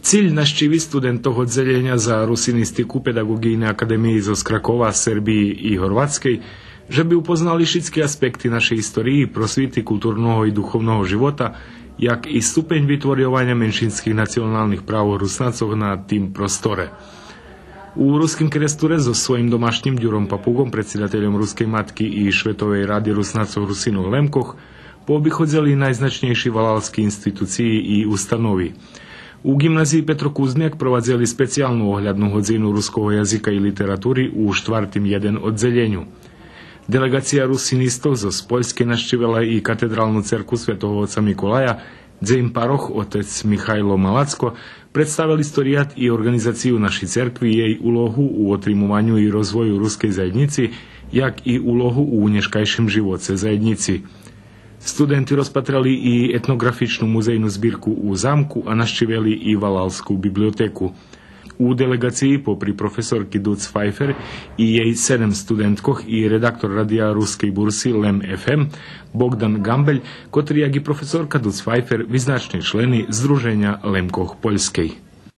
Cilj navštíviť studentov oddelenia za rusinistiku Pedagogijnej akadémie zo Krakova, Serbии i Horvatskej, že by upoznali všetky aspekty našej histórii, prosvity, kultúrneho i duchovného života, jak i stupeň vytvorovania menšinských nacionálnych práv Rusnacov na tým prostore. U Ruským kresture so svojím domášným Ďurom Papugom, predsedateľom Ruskej matky i Švetovej rady Rusnacov Rusinov Lemkoch, poobychodzeli najznačnejší valalskí inštitúcii i ustanovy. U gymnázii Petro Kuzmiak provadzeli speciálnu ohľadnú hodzinu ruského jazyka i literatúry u 4. 1 oddeleniu. Delegácia rusinistov zo Poľskej navštívila i katedrálnu cerkvu svätého otca Mikolaja, kde im paroch otec Michailo Malacko predstavil historiát i organizáciu našej cerkvy, jej úlohu u otrimovaniu i rozvoju ruskej zajednici, jak i úlohu u dneškajším živote zajednici. Studenti rozpatrali i etnografičnú muzejnú zbírku u zámku a navštívili i Valalskú bibliotéku. U delegácii popri profesorky Duc Pfeiffer i jej 7 studentkoch i redaktor radia Ruskej bursy Lem FM Bogdan Gambeľ, ktorý jak i profesorka Duc Pfeiffer vyznačne členy Združenia Lemkoch Poľskej.